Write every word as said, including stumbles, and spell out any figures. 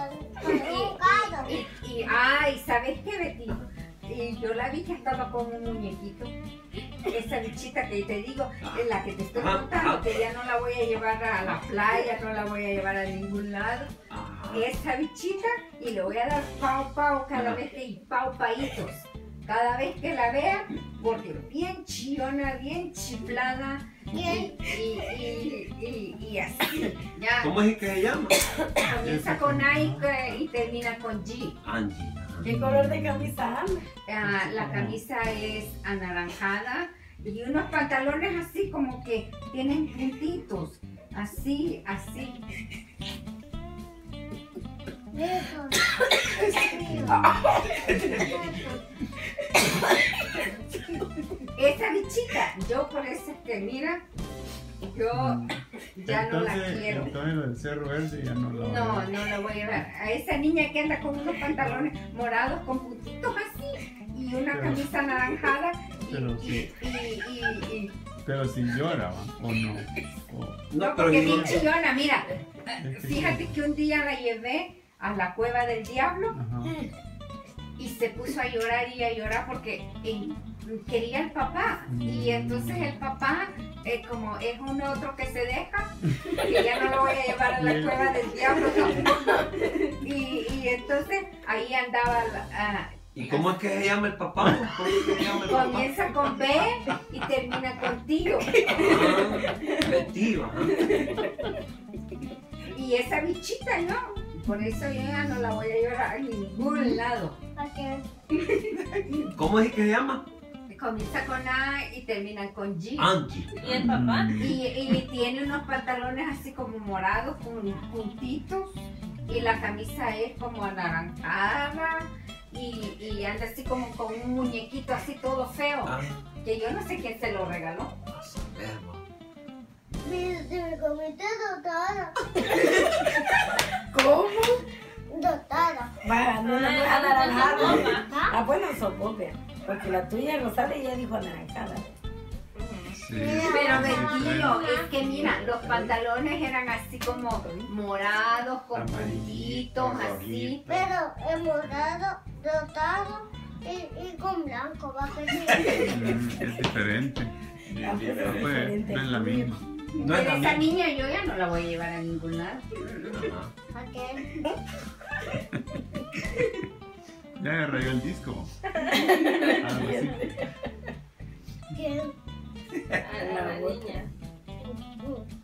Y, y, y, ay, ¿sabes qué, Betty? Y yo la vi que estaba con un muñequito. Esa bichita que te digo, es la que te estoy contando, que ya no la voy a llevar a la playa, no la voy a llevar a ningún lado. Esa bichita, y le voy a dar pau pau cada vez que, y pau paitos. Cada vez que la vea, porque bien chillona, bien chiflada, y, y, y, y, y así. Ya. ¿Cómo es que se llama? Comienza con A y, y termina con G. Angie. ¿Qué color de camisa anda? Uh, la camisa es anaranjada y unos pantalones así como que tienen puntitos. Así, así. Esa bichita, yo por eso es que mira, yo ya entonces, no la quiero. Entonces el cerro verde ya no lo No, no la voy a llevar. A esa niña que anda con unos pantalones morados con puntitos así y una pero, camisa anaranjada y, pero y, sí. y, y, y, Pero si llora, ¿va? ¿O no? O... No, no, pero porque yo- bien chillona, mira. Es que Fíjate que un día la llevé a la cueva del diablo Ajá. y se puso a llorar y a llorar porque eh, quería el papá. Y entonces el papá, eh, como es un otro que se deja, que ya no lo voy a llevar a la cueva del diablo tampoco. Y, y entonces ahí andaba la, ah, ¿Y cómo es que se llama el papá? ¿Cómo es que se llama el papá? comienza con B y termina contigo. Ah, Betty, ajá. Y esa bichita, ¿no? Por eso yo ya no la voy a llevar a ningún lado. ¿Cómo es que se llama? Comienza con A y termina con G. Angie. ¿Y el papá? Y, y tiene unos pantalones así como morados con puntitos. Y la camisa es como anaranjada. Y, y anda así como con un muñequito así todo feo. Ah, Que yo no sé quién se lo regaló. a saber, ma. Me comiste dotada. ¿Cómo? Dotada. Va, no la Ay, voy a ah, anaranjada. no, no, Ah, bueno, sopopia. Porque la tuya, Rosalia, ya dijo anaranjada. Sí. Pero Betillo, es que mira, los pantalones eran así como morados, con puntitos, así. Pero el morado, dotado y, y con blanco. Va a ser. Mm, Es diferente. Ah, pues es No, pues, diferente. no es la misma. No es Pero la esa misma. niña yo ya no la voy a llevar a ningún lado. Ajá. Aquel. Ya me rayó el disco. Algo así. ¿Quién? A la niña. Mm.